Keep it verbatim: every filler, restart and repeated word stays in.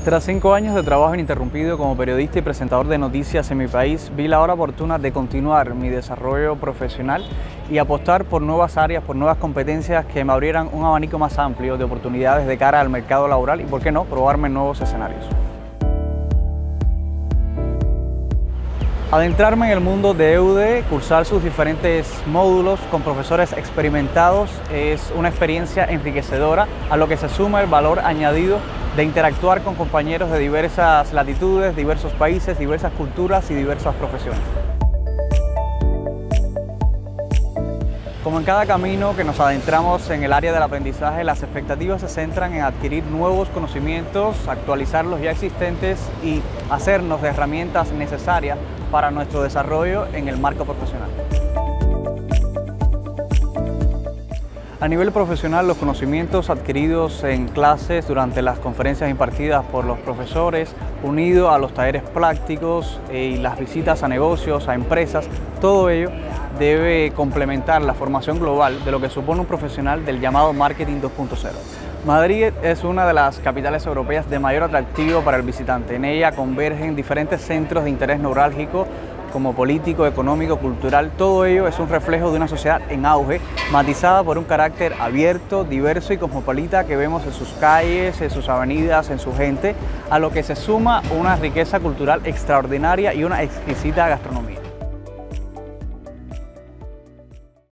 Tras cinco años de trabajo ininterrumpido como periodista y presentador de noticias en mi país, vi la hora oportuna de continuar mi desarrollo profesional y apostar por nuevas áreas, por nuevas competencias que me abrieran un abanico más amplio de oportunidades de cara al mercado laboral y, por qué no, probarme en nuevos escenarios. Adentrarme en el mundo de E U D, cursar sus diferentes módulos con profesores experimentados es una experiencia enriquecedora, a lo que se suma el valor añadido de interactuar con compañeros de diversas latitudes, diversos países, diversas culturas y diversas profesiones. Como en cada camino que nos adentramos en el área del aprendizaje, las expectativas se centran en adquirir nuevos conocimientos, actualizar los ya existentes y hacernos de herramientas necesarias para nuestro desarrollo en el marco profesional. A nivel profesional, los conocimientos adquiridos en clases durante las conferencias impartidas por los profesores, unido a los talleres prácticos y las visitas a negocios, a empresas, todo ello debe complementar la formación global de lo que supone un profesional del llamado marketing dos punto cero. Madrid es una de las capitales europeas de mayor atractivo para el visitante. En ella convergen diferentes centros de interés neurálgico como político, económico, cultural. Todo ello es un reflejo de una sociedad en auge, matizada por un carácter abierto, diverso y cosmopolita que vemos en sus calles, en sus avenidas, en su gente, a lo que se suma una riqueza cultural extraordinaria y una exquisita gastronomía.